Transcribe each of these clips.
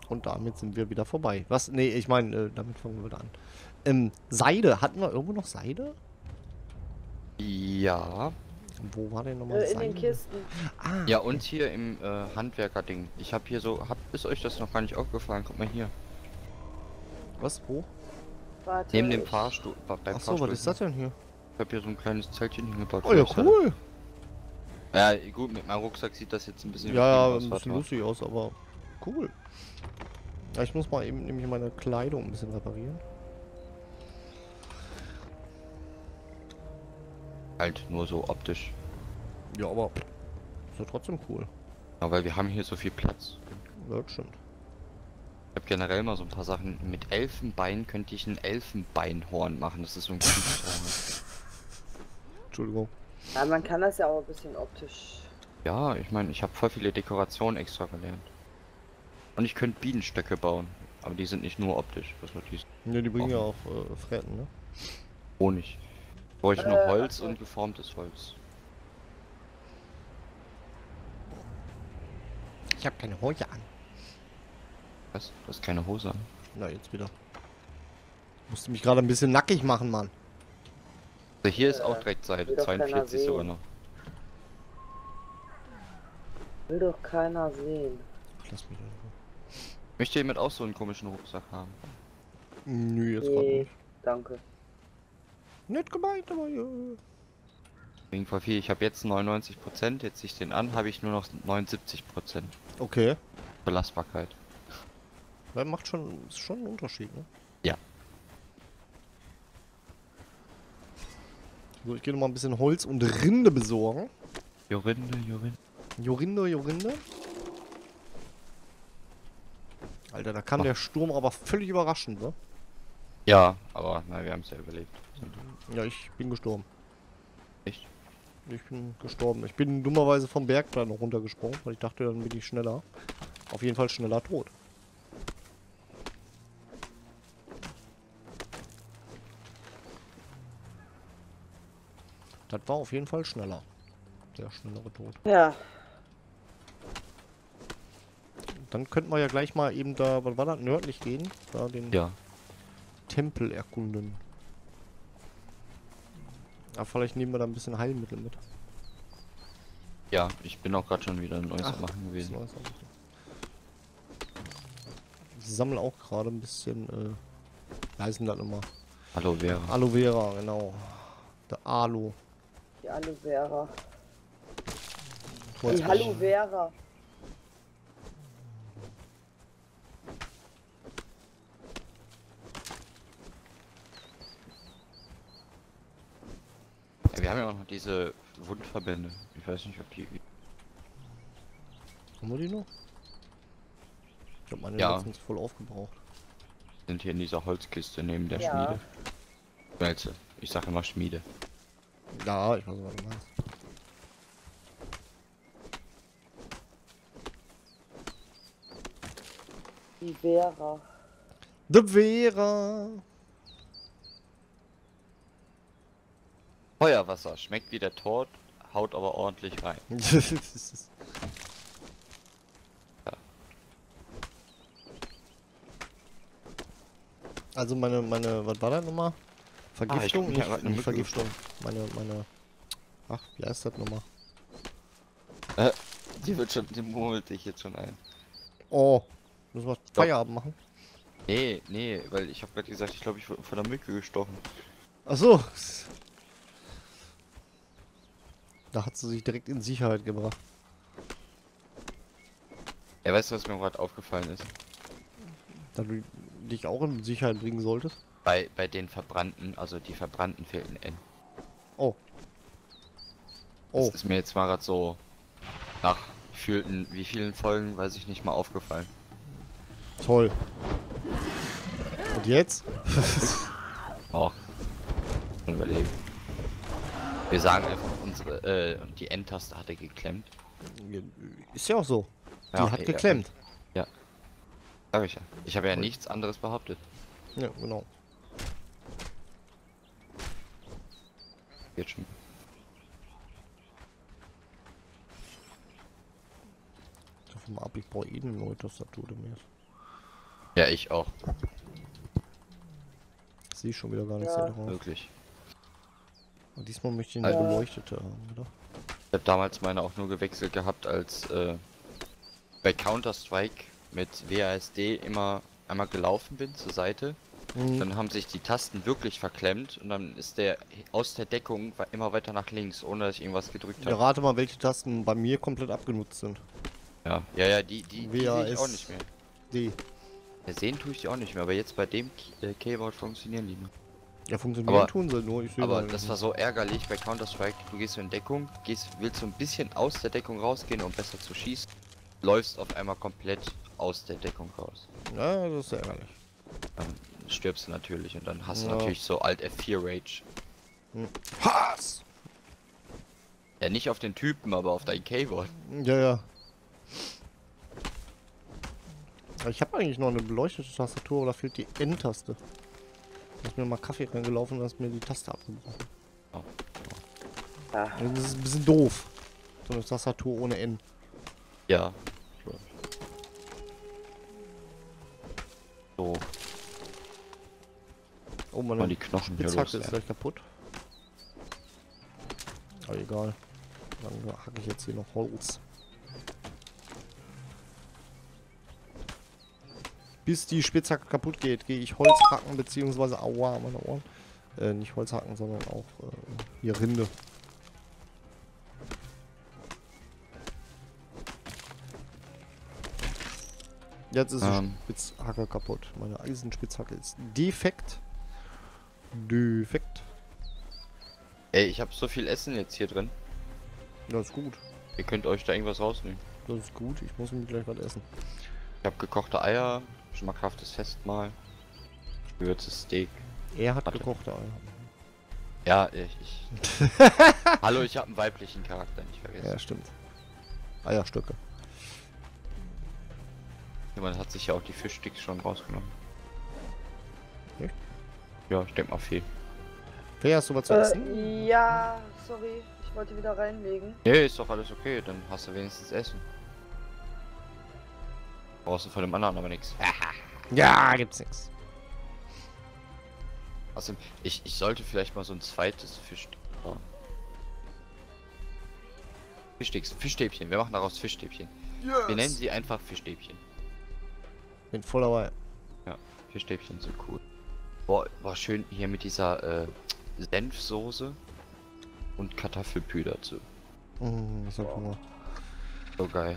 Und damit sind wir wieder vorbei. Was? Nee, ich meine, damit fangen wir wieder an. Seide. Hatten wir irgendwo noch Seide? Ja. Wo war denn nochmal In den Seide? Kisten. Ah, Ja, okay. und hier im Handwerker-Ding. Ich habe hier so, ist euch das noch gar nicht aufgefallen? Guck mal hier. Was? Wo? Warte, Neben dem Fahrstuhl, beim Achso, Fahrstuhl. was ist das denn hier? Ich habe hier so ein kleines Zeltchen hingebaut. Oh ja, für euch. cool. Ja, gut, mit meinem Rucksack sieht das jetzt ein bisschen Ja, übertrieben ja, aus, ein warte bisschen mal. lustig aus, aber cool. Ja, ich muss mal eben nämlich meine Kleidung ein bisschen reparieren. Halt nur so optisch. Ja, aber ist ja trotzdem cool. Ja, weil wir haben hier so viel Platz. Ja, das stimmt. Ich habe generell mal so ein paar Sachen. Mit Elfenbein könnte ich ein Elfenbeinhorn machen. Das ist so ein Kriegshorn. Entschuldigung. Ja, man kann das ja auch ein bisschen optisch. Ja, ich meine, ich habe voll viele Dekorationen extra gelernt. Und ich könnte Bienenstöcke bauen. Aber die sind nicht nur optisch. Das war dies Ja, die bringen ja auch Fretten, ne? Honig. Brauche ich nur Holz achso. und geformtes Holz. Ich habe keine Hose an. Was? Du hast keine Hose an. Na, jetzt wieder. Musste mich gerade ein bisschen nackig machen, Mann. Also hier ist auch direkt Seite. will doch keiner 42 sogar sehen. noch. Will doch keiner sehen. Lass mich einfach. Möchte jemand auch so einen komischen Rucksack haben? Nö, jetzt gerade Nee, nicht. danke. Nicht gemeint, aber ja. Wegen voll viel. Ich habe jetzt 99%, jetzt ich den an, habe ich nur noch 79% Okay. Belastbarkeit. Weil macht schon, ist schon ein Unterschied, ne? Ja. So, ich gehe noch mal ein bisschen Holz und Rinde besorgen. Jorinde, Jorinde. Jorinde, Jorinde. Alter, da kam der Sturm aber völlig überraschend, ne? Ja, aber na, wir haben es ja überlebt. Ja, ich bin gestorben. Echt? Ich bin gestorben. Ich bin dummerweise vom Berg da noch runtergesprungen, weil ich dachte, dann bin ich schneller. Auf jeden Fall schneller tot. Das war auf jeden Fall schneller. Der schnellere Tod. Ja, Dann könnten wir ja gleich mal eben da, was war das, nördlich gehen? Da den Ja. Tempel erkunden. Aber vielleicht nehmen wir da ein bisschen Heilmittel mit. Ja, ich bin auch gerade schon wieder ein neues Ach, Machen gewesen. was Neues hab ich sammle auch gerade ein bisschen, wie heißen das nochmal? Aloe Vera. Aloe Vera, genau. Der Alu. die Aloe Vera. Holz- Die Hallo Vera. Ja, wir haben ja auch noch diese Wundverbände. Ich weiß nicht, ob die... Haben wir die noch? Ich habe meine Ja. letztens voll aufgebraucht. sind hier in dieser Holzkiste neben der Ja. Schmiede. Schmelze. Ich sage immer Schmiede. Ja, ich weiß, was du meinst. Die Vera. De Vera. Feuerwasser. Schmeckt wie der Tod, haut aber ordentlich rein. Also meine, was war das nochmal? Vergiftung? guck, ich hab grad eine Nicht Mücke Vergiftung. Ach, wie heißt das nochmal? Die murmelt dich jetzt schon ein. Oh, müssen wir Feierabend machen? Nee, weil ich habe gerade gesagt, ich glaube, ich wurde von der Mücke gestochen. Ach so. Da hat sie sich direkt in Sicherheit gebracht. Ja, weißt du, was mir gerade aufgefallen ist? Da du dich auch in Sicherheit bringen solltest. Bei den Verbrannten, also die Verbrannten fehlten N. Oh. Oh. Das ist mir jetzt mal gerade so nach gefühlten, wie vielen Folgen, weiß ich nicht mal aufgefallen. Toll. Und jetzt? Auch. Schon überlegen. Wir sagen einfach, unsere, die N-Taste hatte geklemmt. Ist ja auch so. Die Ja, hat ja, geklemmt. Sag ich ja. Ich habe ja Cool. nichts anderes behauptet. Ja, genau. Jetzt schon. Ich hoffe mal ab, ich brauche eh eine neue Tastatur demnächst. Ja, ich auch. Sehe ich schon wieder gar nicht Ja. so drauf. Wirklich. Und diesmal möchte ich Ja. eine beleuchtete haben, oder? Ich habe damals meine auch nur gewechselt gehabt, als bei Counter-Strike mit WASD immer einmal gelaufen bin zur Seite. Mhm. Dann haben sich die Tasten wirklich verklemmt und dann ist der aus der Deckung immer weiter nach links, ohne dass ich irgendwas gedrückt Ja, habe. rate mal, welche Tasten bei mir komplett abgenutzt sind. Ja, die sehe ich auch nicht mehr. D. Ja, sehen tue ich die auch nicht mehr, aber jetzt bei dem Keyboard funktionieren die noch. Ja, funktionieren Aber- tun sie nur. Ich sehe Aber sie das nicht. war so ärgerlich bei Counter-Strike. Du gehst so in Deckung, willst so ein bisschen aus der Deckung rausgehen, um besser zu schießen. Läufst auf einmal komplett aus der Deckung raus. Ja, das ist ärgerlich. Dann stirbst du natürlich und dann hast du Ja. natürlich so Alt F4 Rage. Hass! Ja, nicht auf den Typen, aber auf dein Keyboard. Ja, ja. Aber ich habe eigentlich noch eine beleuchtete Tastatur, oder fehlt die N-Taste? Da ist mir mal Kaffee reingelaufen und da ist mir die Taste abgebrochen. Ja. Also das ist ein bisschen doof. So eine Tastatur ohne N. Ja. So, Oh, mal meine die Knochen hier Spitzhacke los. ist gleich kaputt. Aber egal. Dann hacke ich jetzt hier noch Holz. Bis die Spitzhacke kaputt geht, gehe ich Holz hacken, beziehungsweise aua, meine Ohren. Nicht Holz hacken, sondern auch hier Rinde. Jetzt ist die Spitzhacke kaputt. Meine Eisenspitzhacke ist defekt. Defekt. Ey, ich habe so viel Essen jetzt hier drin. Das ist gut. Ihr könnt euch da irgendwas rausnehmen. Das ist gut. Ich muss mir gleich was essen. Ich habe gekochte Eier, schmackhaftes Festmahl, gewürztes Steak. Er hat Warte. gekochte Eier. Ja, ich. Hallo, ich habe einen weiblichen Charakter, nicht vergessen. Ja, stimmt. Eierstöcke. Jemand hat sich ja auch die Fischsticks schon rausgenommen. Echt? Ja, ich denke mal viel. Wer hast du was zu essen? Ja, sorry. Ich wollte wieder reinlegen. Nee, ist doch alles okay, dann hast du wenigstens Essen. Brauchst du von dem anderen aber nichts. Ja, gibt's nix. Außerdem, ich sollte vielleicht mal so ein zweites Fischstick bauen. Fischsticks, Fischstäbchen, wir machen daraus Fischstäbchen. Wir nennen sie einfach Fischstäbchen. Bin voll dabei. Fischstäbchen sind cool. Boah, schön hier mit dieser Senfsoße und Kartoffelpü dazu. Ich hab Hunger. So geil.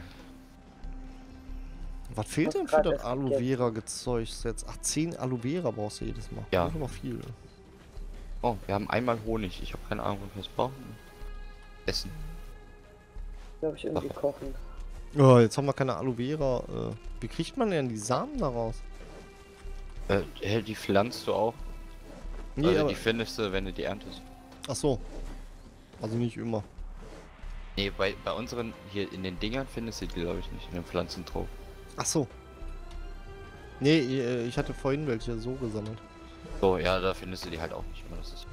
Was fehlt Hab denn für grad das erst Aloe gegessen. Vera Gezeugs jetzt? Ach, 10 Aloe Vera brauchst du jedes Mal. Ja. Das ist aber viel. Oh, wir haben einmal Honig. Ich habe keine Ahnung, was wir jetzt brauchen. Essen. Glaube ich irgendwie kochen. Oh, jetzt haben wir keine Aloe Vera. Wie kriegt man denn die Samen daraus? Die pflanzt du auch. Nee, Also aber... die findest du, wenn du die erntest. Ach so. Also nicht immer. Nee, bei unseren hier in den Dingern findest du die, glaube ich, nicht. In den Pflanzentrog. Ach so. Nee, ich hatte vorhin welche so gesammelt. So, ja, da findest du die halt auch nicht mehr. Das ist.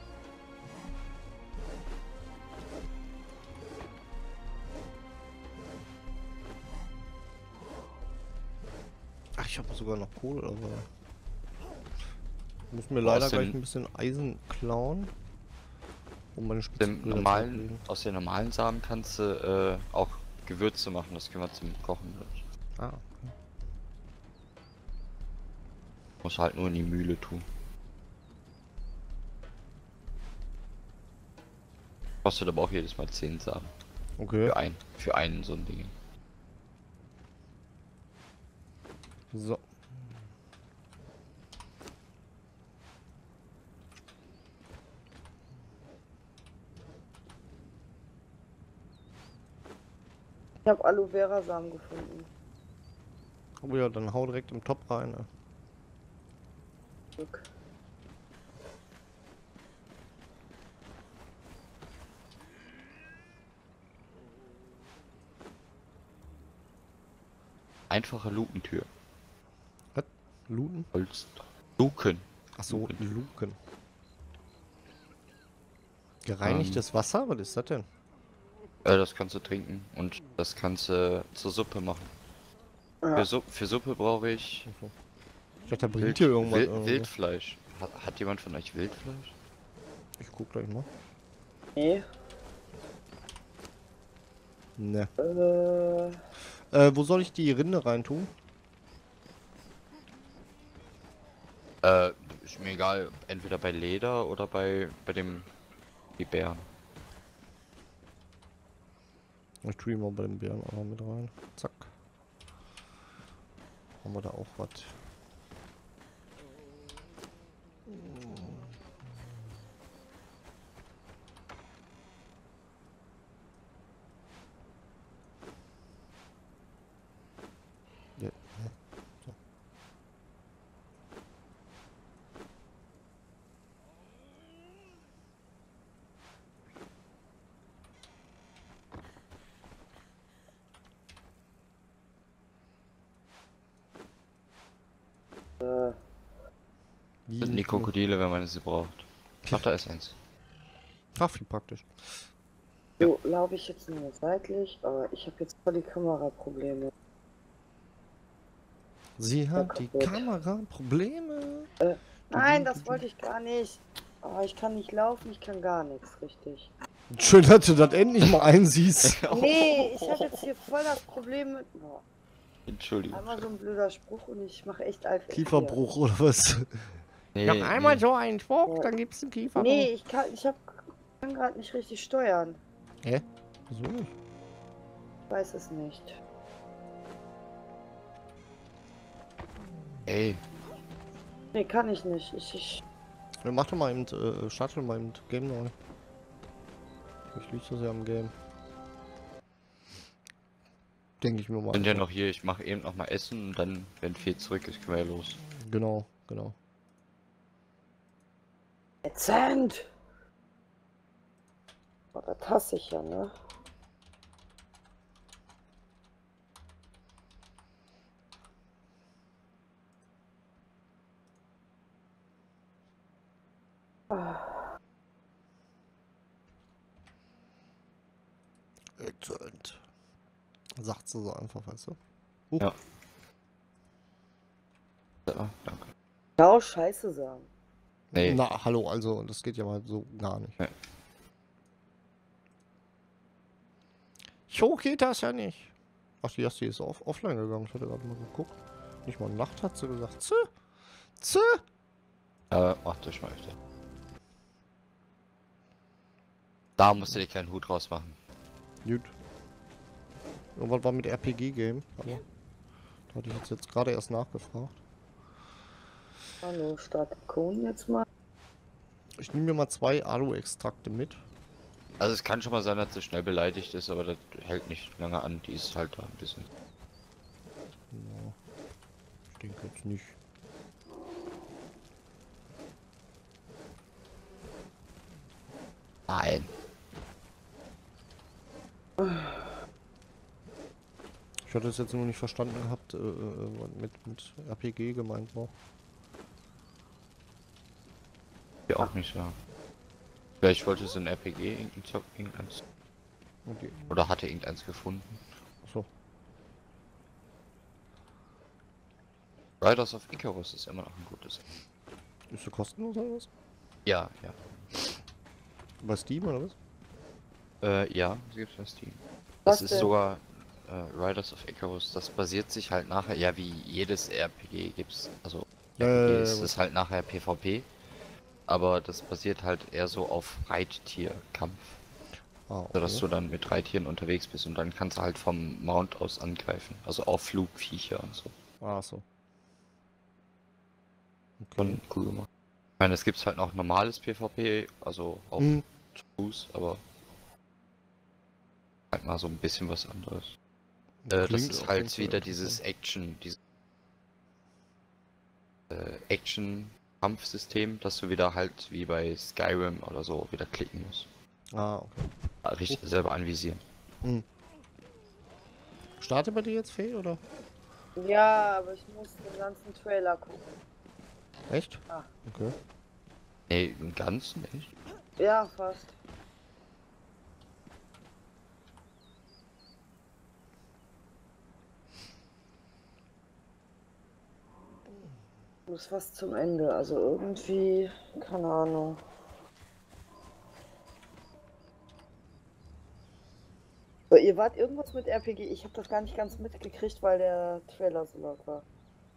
Ach, ich habe sogar noch Kohle, aber... Ich muss mir leider aus den- gleich ein bisschen Eisen klauen. Um meine Spitzhacke wieder zurückzulegen. Aus den normalen Samen kannst du auch Gewürze machen. Das können wir zum Kochen. Ah, Muss halt nur in die Mühle tun. Kostet aber auch jedes Mal 10 Samen. okay. Für einen so ein Ding. So. Ich habe Aloe Vera Samen gefunden. Oh ja, dann hau direkt im Top rein. Ne? Glück. Einfache Lukentür. Looten? Holz. Luken. Ach so, Luken. Gereinigtes Wasser? Was ist das denn? Das kannst du trinken und das kannst du zur Suppe machen. Ja. Für Suppe brauche ich Okay. Ich dachte, da bringt hier irgendwas. Wildfleisch. Hat jemand von euch Wildfleisch? Ich guck gleich mal. Nee. Ne. Äh, Wo soll ich die Rinde reintun? Ist mir egal, entweder bei Leder oder bei die Bären. Ich tue ihn mal bei den Bären auch noch mit rein. Zack. Haben wir da auch was? Ja, ne? So. Das sind die Krokodile, wenn man sie braucht. Ach, da ist eins. Ach, wie praktisch. so laufe ich jetzt nur seitlich, aber ich habe jetzt voll die Kameraprobleme. Sie hat die kaputt. Kamera-Probleme. Nein, das wollte ich gar nicht. Aber ich kann nicht laufen, ich kann gar nichts, richtig. Schön, dass du das endlich mal einsiehst. Nee, ich habe jetzt hier voll das Problem mit... Boah, Entschuldigung. einmal so ein blöder Spruch und ich mache echt einfach... Kieferbruch oder was? Nee, Noch einmal nee. so einen Spruch, Ja. dann gibt's einen Kieferbruch. Nee, ich kann gerade nicht richtig steuern. Hä? Wieso nicht? Ich weiß es nicht. Ey, Nee, kann ich nicht. Ich Ja, mach doch mal eben, starte mal eben Game neu. Ich liege das ja am Game. Denke ich mir mal. sind ja einfach. noch hier. Ich mache eben noch mal Essen und dann, wenn viel zurück ist, können wir ja los. Genau, genau. Ätzend! Oh, das hasse ich ja, ne? Ah, Excellent. Sagt sie so einfach, weißt du? Ja. Ja, danke. genau Scheiße sagen. Nee. Na, hallo, also, das geht ja mal so gar nicht. Nee. So geht das ja nicht. Ach, die erste ist offline gegangen. Ich hatte gerade mal geguckt. Nicht mal Nacht hat sie gesagt. Zö. Macht euch mal öfter. Da musst du dir keinen Hut raus machen. Gut. Irgendwas war mit RPG-Game, aber da hatte ich jetzt gerade erst nachgefragt. Hallo, starte Kohn jetzt mal. Ich nehme mir mal 2 Alu-Extrakte mit. Also es kann schon mal sein, dass sie schnell beleidigt ist, aber das hält nicht lange an. Die ist halt da ein bisschen. Ja, ich denke jetzt nicht. Nein. Ich hatte es jetzt nur nicht verstanden gehabt, was mit RPG gemeint war. Ja, auch nicht so. Vielleicht wollte es ein RPG irgendeins. Okay. Oder hatte irgendeins gefunden. Achso. Riders of Icarus ist immer noch ein gutes. Ist sie kostenlos oder was? Ja, ja. Bei Steam oder was? Ja, das gibt's bei Steam. Was Das ist denn? sogar Riders of Icarus. Das basiert sich halt nachher, ja, wie jedes RPG gibt's. Also RPG ist halt nachher PvP. Aber das basiert halt eher so auf Reittierkampf. Ah, Sodass okay. du dann mit Reittieren unterwegs bist und dann kannst du halt vom Mount aus angreifen. Also auf Flugviecher und so. Ah, so. Okay. Schon cool gemacht. Ich meine, es gibt halt noch normales PvP, also auf Hm. Fuß, aber halt mal so ein bisschen was anderes. Das Klingt ist auf jeden halt Fall wieder dieses Action-Kampfsystem, dass du wieder halt wie bei Skyrim oder so wieder klicken musst. Ah, okay. Richtig selber anvisieren. Hm. Starte bei dir jetzt, Faye, oder? Ja, aber ich muss den ganzen Trailer gucken. Echt? Ah. Okay. Nee, im Ganzen nicht. Ja, fast. Muss fast zum Ende, also irgendwie, keine Ahnung. So, ihr wart irgendwas mit RPG, ich habe das gar nicht ganz mitgekriegt, weil der Trailer so laut war.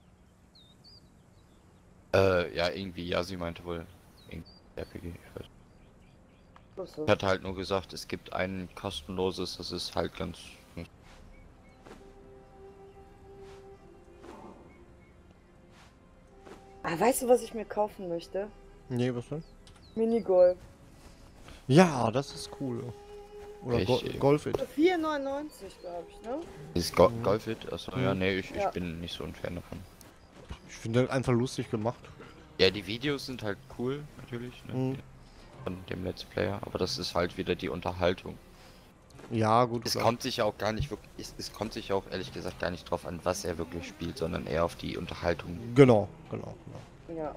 Ja, irgendwie, ja, sie meinte wohl irgendwie RPG, ich weiß. Ach so. Ich hatte halt nur gesagt, es gibt ein kostenloses, das ist halt ganz... Ah, weißt du, was ich mir kaufen möchte? Nee, was denn? Minigolf. Ja, das ist cool. Oder Golfit. 4,99 glaube ich, ne? Ist Golfit? Achso, ja, nee, ich Ja. bin nicht so ein Fan davon. Ich finde einfach lustig gemacht. Ja, die Videos sind halt cool, natürlich, ne? Mhm. Von dem Let's Player, aber das ist halt wieder die Unterhaltung. Ja, gut. Es kommt sich auch gar nicht wirklich, es kommt sich auch ehrlich gesagt gar nicht drauf an, was er wirklich spielt, sondern eher auf die Unterhaltung. Genau. Ja.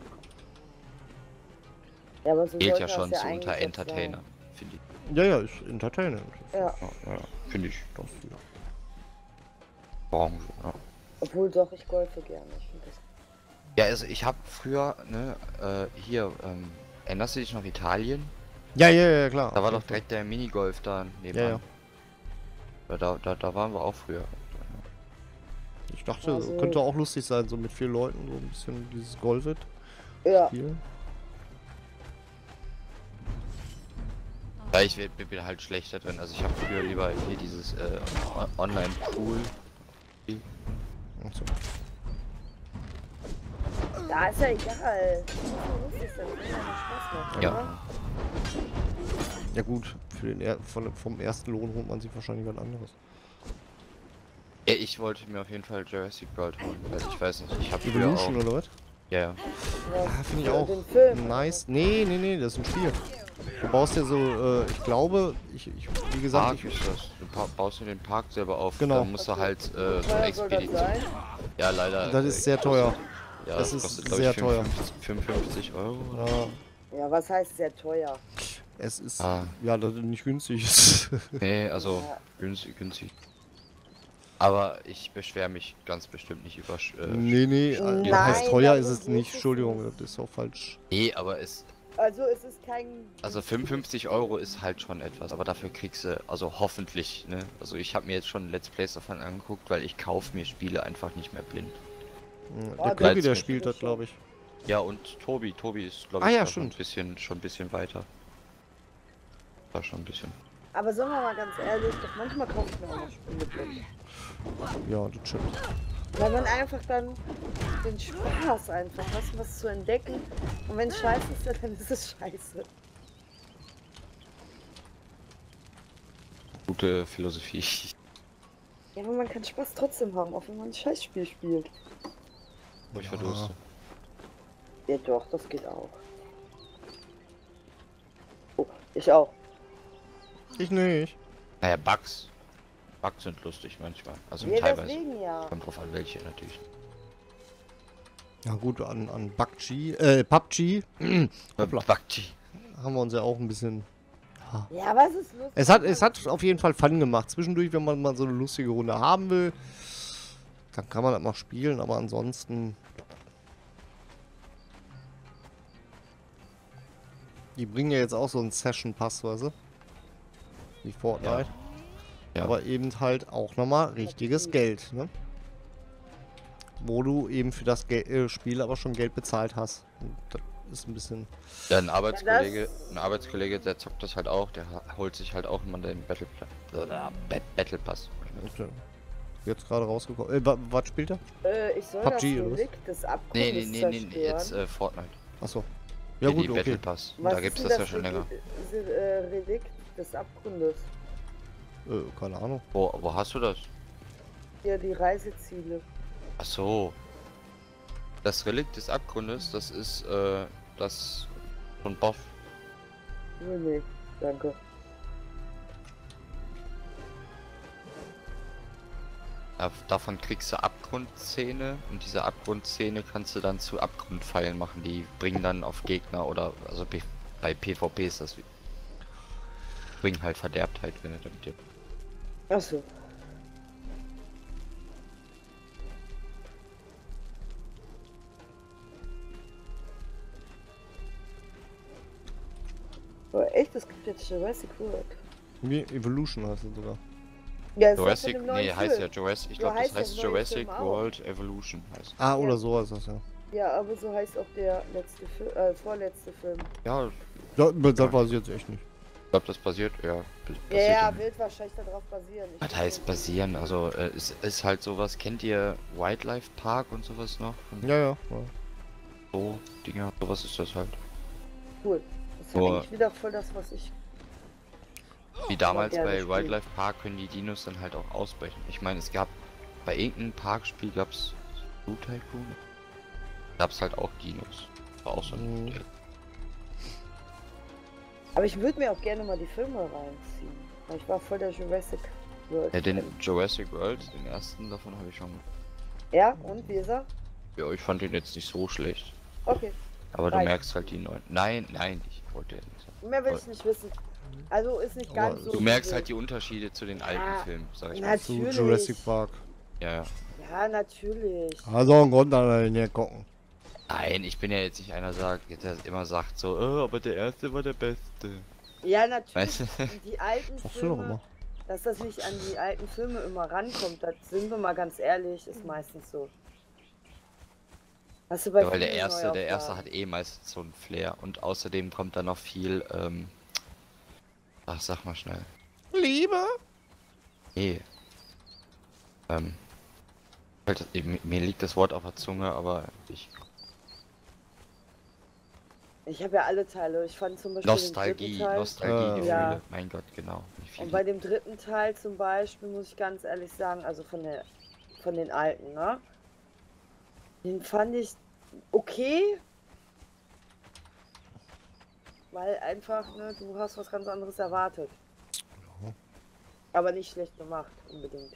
Ja, aber so Geht sollte ja das schon so eigentlich unter auch Entertainer, sein. finde ich. Ja, ist entertainend. Ja. Ja, finde ich. Das, ja. Branche, ja. Obwohl doch, ich golfe gerne. Ich finde das. Ja, also ich habe früher, ne, hier, erinnerst du dich noch Italien? Ja, klar. Da war doch direkt der Minigolf da nebenan. Ja. Da waren wir auch früher. Ich dachte, Also- könnte auch lustig sein, so mit 4 Leuten, so ein bisschen dieses Golfit Ja. spielen. Ja, ich bin halt schlechter drin. Also ich habe früher lieber hier dieses Online-Pool. Achso. Da ist ja egal. So lustig sein, wenn ja Spaß macht, Ja. oder? Ja gut, für den vom ersten Lohn holt man sich wahrscheinlich was anderes. Ja, ich wollte mir auf jeden Fall Jurassic World holen, weil ich weiß nicht, ich habe früher auch... Evolution oder was? Ja, Ja, Ah, finde ich für auch Den Film. nice. Nee, das ist ein Spiel. Du baust ja so, ich glaube, wie gesagt, Park ist das. Du baust dir den Park selber auf. Genau. Da musst du halt so eine Teuer soll das Expedition... sein? Ja, leider. das ist sehr teuer. Ja, das das ist kostet, glaub sehr ich, teuer. 55 Euro. Oder? Ja, Ja, was heißt sehr teuer? es ist, Ah. ja, dass es nicht günstig ist. Nee, also Ja. günstig. Aber ich beschwere mich ganz bestimmt nicht über... nee, Nein, was heißt teuer ist darum es geht nicht. es Entschuldigung, nicht. das ist auch falsch. Nee, aber es... Also es ist kein... Also 55 Euro ist halt schon etwas, aber dafür kriegst du, also hoffentlich, ne? Also ich habe mir jetzt schon Let's Plays davon angeguckt, weil ich kaufe mir Spiele einfach nicht mehr blind. Oh, Der das Tobi, der ist spielt das, glaube ich. Ja, und Tobi ist, glaube Ah, ich, ja, da stimmt. schon ein bisschen weiter. War schon ein bisschen. Aber sagen wir mal ganz ehrlich, doch manchmal kaufe ich mir auch noch Spiele blind. Ja, das stimmt. Weil man einfach dann den Spaß einfach, was zu entdecken. Und wenn es scheiße ist, dann ist es scheiße. Gute Philosophie. Ja, aber man kann Spaß trotzdem haben, auch wenn man ein Scheißspiel spielt. Wo ich verdurste. Ja doch, das geht auch. Oh, ich auch. Ich nicht. Naja, Bugs. Bugs sind lustig manchmal. Also Ja, teilweise. deswegen ja. Kommt drauf an welche natürlich. Ja gut, an PUBG, Hoppla. Buggy. haben wir uns ja auch ein bisschen... Ja, was ist lustig? Es hat auf jeden Fall Fun gemacht. Zwischendurch, wenn man mal so eine lustige Runde haben will, dann kann man das mal spielen, aber ansonsten... Die bringen ja jetzt auch so einen Session-Pass, weißt du? Wie Fortnite. Ja. Aber eben halt auch nochmal richtiges Geld, ne? Wo du eben für das Spiel aber schon Geld bezahlt hast. Und das ist ein bisschen... Ja, ein Arbeitskollege, der zockt das halt auch, der holt sich halt auch immer den Battle Pass. Jetzt gerade rausgekommen. Was spielt er? Ich soll PUBG, das oder was? Relikt des Abgrundes Nee, zerstören. jetzt Fortnite. Achso. Ja Hier gut, die okay. Battle Pass. Was Da ist gibt's denn das ja schon länger. Relikt des Abgrundes. Keine Ahnung. Wo hast du das? Ja, die Reiseziele. Ach so. Das Relikt des Abgrundes, das ist das von Boss. Nee, danke. Davon kriegst du Abgrundzähne und diese Abgrundzähne kannst du dann zu Abgrundpfeilen machen. Die bringen dann auf Gegner oder also bei PvP ist das bringen halt Verderbtheit, wenn du damit dir. Achso. Aber echt, es gibt jetzt Jurassic World. Wie Evolution heißt es sogar. Ja, ist ja von Jurassic, dem neuen nee, heißt ja Film. Jurassic, ich Ja, glaube, das heißt ja heißt im neuen Jurassic Film auch. World Evolution heißt. Ah, Ja. oder so heißt das, ja. Ja, aber so heißt auch der letzte Film, vorletzte Film. Ja, ich Das weiß ich jetzt echt nicht. glaube, das basiert, ja. Ja, Basiert ja, im- wird wahrscheinlich darauf basieren. Ich Was weiß heißt nicht. basieren? Also, es ist halt sowas, kennt ihr Wildlife Park und sowas noch? Und Ja, ja. so Dinger, sowas ist das halt. Cool. Das ist Nur- eigentlich wieder voll das, was ich... Wie damals gerne bei spielen. Wildlife Park können die Dinos dann halt auch ausbrechen. Ich meine, es gab bei irgendeinem Parkspiel gab's Blue Tycoon. Gab's halt auch Dinos. War auch so ein. Mhm. Aber ich würde mir auch gerne mal die Filme reinziehen. Weil ich war voll der Jurassic World. Ja, den Fan. Jurassic World, den ersten davon habe ich schon. Ja, und wie ist er? Ja, ich fand den jetzt nicht so schlecht. Okay. Aber du Reicht. merkst halt die neuen. Nein, ich wollte ja nicht sagen. Mehr will ich nicht wissen. Also ist nicht Aber ganz so. Du merkst übel. halt die Unterschiede zu den alten Ja, Filmen, sag ich mal. Zu Natürlich. Jurassic Park. Ja, ja. Ja, natürlich. Also ein Grund, da näher gucken. Nein, ich bin ja jetzt nicht einer, der immer sagt so, aber der erste war der beste. Ja, natürlich. Weißt du? Und die alten Sagst du doch Filme, immer. dass das nicht an die alten Filme immer rankommt, das sind wir mal ganz ehrlich, ist meistens so. Hast du bei Ja, weil der vielen erste Neuauflagen. hat eh meistens so einen Flair und außerdem kommt da noch viel, ach, sag mal schnell. Liebe? Nee. Mir liegt das Wort auf der Zunge, aber Ich habe ja alle Teile. Ich fand zum Beispiel den Nostalgie, dritten Teil. Nostalgiegefühle. Ja. Mein Gott, genau. Wie viel Und bei dem dritten Teil zum Beispiel muss ich ganz ehrlich sagen, also von den alten, ne? Den fand ich okay. Weil einfach, ne, du hast was ganz anderes erwartet. Ja. Aber nicht schlecht gemacht, unbedingt.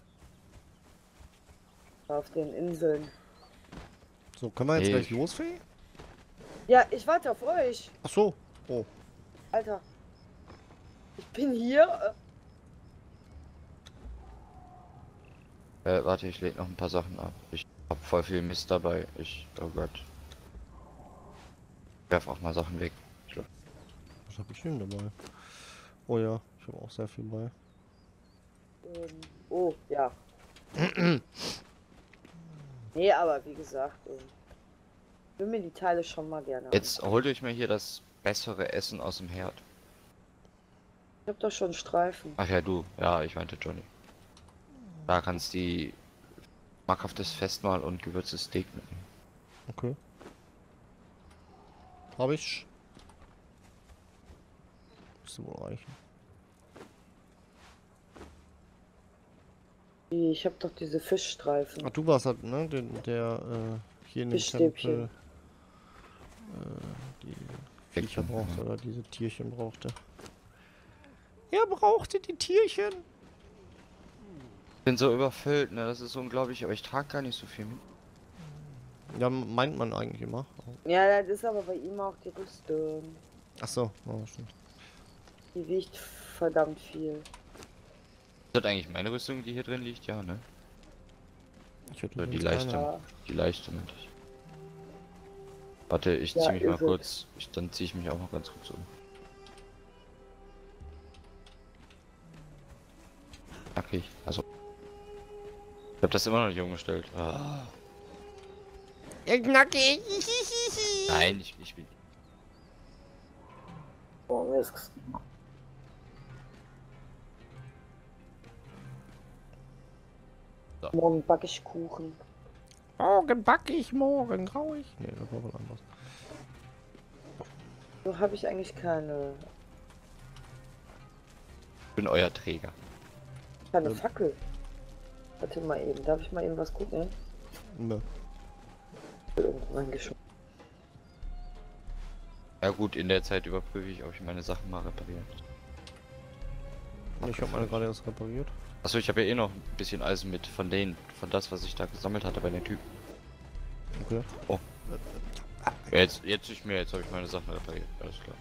Auf den Inseln. So, können wir jetzt Nee. gleich losfegen? Ja, ich warte auf euch. Ach so. Oh. Alter. Ich bin hier. Warte, ich leg noch ein paar Sachen ab. Ich hab voll viel Mist dabei. Oh Gott. Ich werf auch mal Sachen weg. Was habe ich denn dabei? Oh ja, ich habe auch sehr viel bei. Oh, ja. Nee, aber wie gesagt, ich will mir die Teile schon mal gerne Jetzt holt euch mal hier das bessere Essen aus dem Herd. Ich hab doch schon Streifen. Ach ja, du. Ja, ich meinte Johnny. Da kannst die schmackhaftes Festmahl und gewürztes Steak mitnehmen. Okay. Habe ich. Müsste wohl reichen. Ich hab doch diese Fischstreifen. Ach, du warst halt, ne? Der hier in dem Fischstäbchen. Tempel die Viecher brauchte oder diese Tierchen brauchte. Er brauchte die Tierchen. Ich bin so überfüllt, ne? Das ist unglaublich, aber ich trage gar nicht so viel mit. Ja, meint man eigentlich immer. Ja, das ist aber bei ihm auch die Rüstung. Ach so, oh, stimmt. Die wiegt verdammt viel. Ist das eigentlich meine Rüstung, die hier drin liegt? Ja, ne? Ich hätte Oder die sonst leichte. keine. Ja, Die leichte meinte ich. Warte, ich Ja, zieh mich mal ist es. kurz. Dann ziehe ich mich auch noch ganz kurz um. Okay, also. Ich hab das immer noch nicht umgestellt. Ah. Knackig. Nein, ich bin. oh Mist. So. Morgen backe ich Kuchen. Morgen backe ich, morgen grau ich. Nee, das war wohl anders. So habe ich eigentlich keine Ich bin euer Träger. Fackel. Warte mal eben, darf ich mal eben was gucken? Ne. Irgendwo reingeschoben. Ja gut, in der Zeit überprüfe ich, ob ich meine Sachen mal reparieren. Ich habe meine gerade erst repariert. Achso, ich habe ja eh noch ein bisschen Eisen mit von das, was ich da gesammelt hatte bei den Typen. Okay. Ja, jetzt nicht mehr, jetzt habe ich meine Sachen repariert. Alles klar.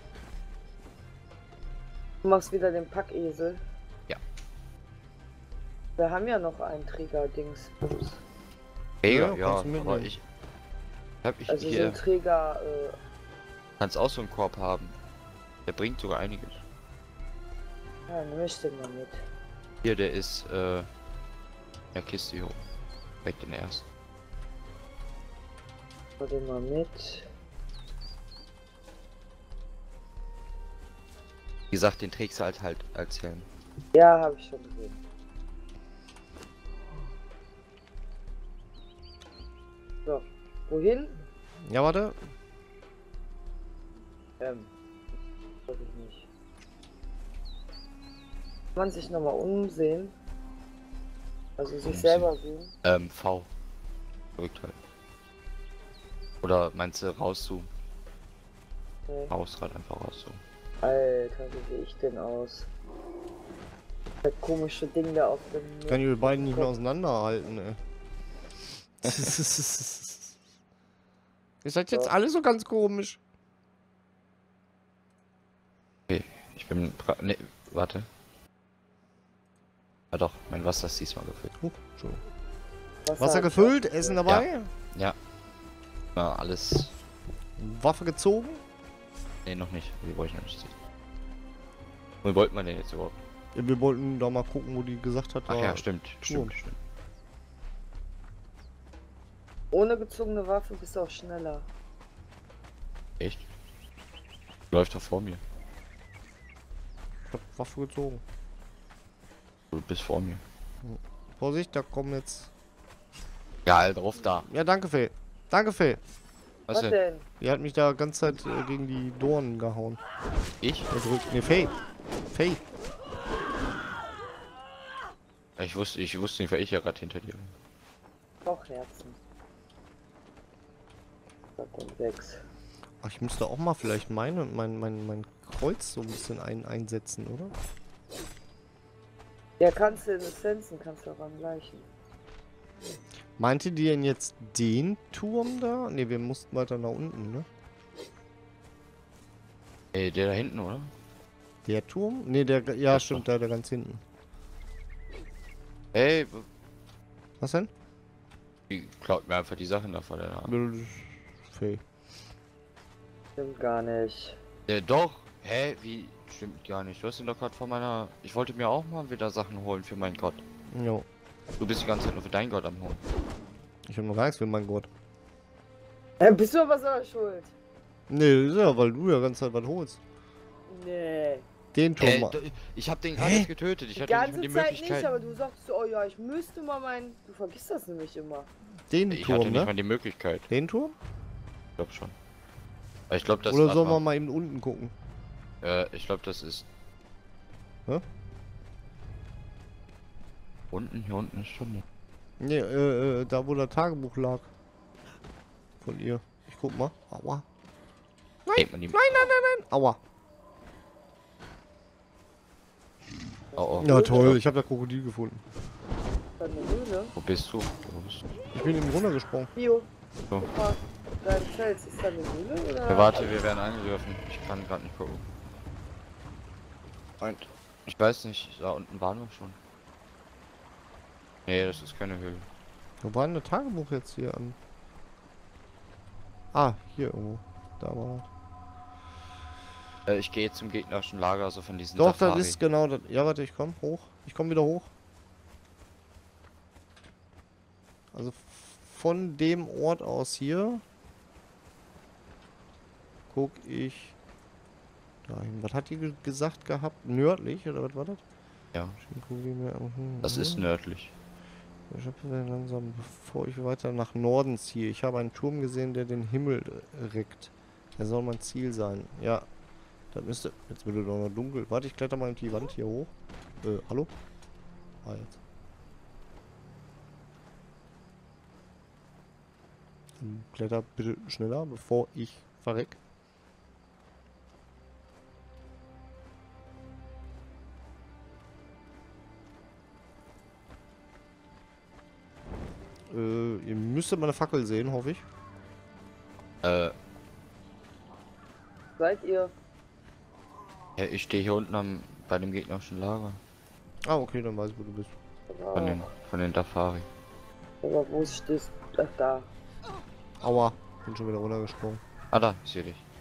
Du machst wieder den Packesel. Ja. Wir haben ja noch einen Träger-Dings. Träger, Ja, ja, kannst du aber mitnehmen. ich Also so hier ein Träger, kannst auch so einen Korb haben. Der bringt sogar einiges. Ja, dann möchte ich mal mit. Hier, der ist, in der Kiste hier oben. Weg den ersten. Warte mal mit. Wie gesagt, den trägst du halt als Helm. Ja, habe ich schon gesehen. So, wohin? Ja, warte. Weiß ich nicht. Kann man sich nochmal umsehen? Also sich Umsehen. selber sehen? V. Verrückt halt. Oder meinst du rauszoomen? Nee. Mausrad einfach rauszoomen. Alter, wie sehe ich denn aus? Das komische Ding da auf dem... Ich kann die beiden nicht mehr auseinanderhalten, ey. Ihr seid jetzt alle so ganz komisch. Okay, ich bin... Ne, warte. Ah doch, mein Wasser ist diesmal gefüllt. Entschuldigung. Wasser Wasser gefüllt, Essen dabei, Ja. Ja, alles... Waffe gezogen. Ne, noch nicht. Die wollte ich noch nicht sehen. Wo wollten wir denn jetzt überhaupt? Ja, wir wollten da mal gucken, wo die gesagt hat. Ach ja, stimmt. Turm. Stimmt. Ohne gezogene Waffe bist du auch schneller. Echt? Läuft doch vor mir. Ich hab Waffe gezogen. Du bist vor mir. Vorsicht, da kommen jetzt. Ja, halt drauf da. Ja, danke, Phil. Danke, Phil. Was denn? denn? Die hat mich da ganze Zeit gegen die Dornen gehauen. Ich? Ne, Faye. Faye. Ich wusste nicht, weil ich ja gerade hinter dir bin. Bauchherzen. Und 6. Ach, ich müsste auch mal vielleicht mein Kreuz so ein bisschen einsetzen, oder? Ja, kannst du in Essenzen, kannst du auch angleichen. Meinte die denn jetzt den Turm da? Ne, wir mussten weiter nach unten, ne? Der da hinten, oder? Der Turm? Ne, der, ja, Das stimmt, der ganz hinten. Ey, Was denn? die klaut mir einfach die Sachen da vor der Nase. Faye. Stimmt gar nicht. Doch. Hä? Wie? Stimmt gar nicht. Du hast ihn doch gerade vor meiner... Ich wollte mir auch mal wieder Sachen holen für meinen Gott. Jo. Du bist die ganze Zeit nur für deinen Gott am Holen. Ich hab noch gar nichts für meinen Gott. Bist du aber selber schuld? Ne, ist ja, weil du ja ganze Zeit was holst. Nee. Den Turm. Ich hab den gerade jetzt getötet. Ich Die hatte nicht ganze mehr die Zeit Möglichkeit. nicht, aber du sagst so, oh ja, ich müsste mal meinen... Du vergisst das nämlich immer. Den Ich Turm, hatte nicht ne? mal die Möglichkeit. Den Turm? Ich glaub schon. Aber ich glaube, das Oder warte sollen wir mal eben unten gucken? ich glaube, das ist... Hä? Unten? Hier unten ist schon... Ne, da wo das Tagebuch lag. Von ihr. Ich guck mal. Aua. Nein, Nein. Aua. Oh, oh. Ja, toll. Ich habe da Krokodil gefunden. Dann eine Höhle. Wo bist du? Ich bin eben runtergesprungen. Bio. So. Guck mal. Dein Fels, ist da eine Höhle oder? Ja, warte, wir werden angegriffen. Ich kann gerade nicht gucken. Und ich weiß nicht, da unten waren wir schon. Nee, das ist keine Höhle. Wo war denn das Tagebuch jetzt hier an? Ah, hier irgendwo. Da war das. Ich gehe zum gegnerischen Lager, also von diesen Doch, Safari. das ist genau das. Ja, warte, ich komm hoch. Ich komme wieder hoch. Also von dem Ort aus hier guck ich dahin. Was hat die gesagt gehabt? Nördlich oder was war das? Ja, Das das ist nördlich. Ich habe langsam, bevor ich weiter nach Norden ziehe. Ich habe einen Turm gesehen, der den Himmel reckt. Der soll mein Ziel sein. Ja. Das müsste. Jetzt wird es doch noch dunkel. Warte, ich kletter mal in die Wand hier hoch. Hallo? Ah, jetzt. Dann kletter bitte schneller, bevor ich verreck. Ihr müsstet meine Fackel sehen, hoffe ich. Seid ihr? Ja, ich stehe hier unten bei dem gegnerischen Lager. Ah, okay, dann weiß ich, wo du bist. Von den Dafari. Aber wo stehst du? Ach, da. Aua, bin schon wieder runtergesprungen. Ah, da, ich sehe dich.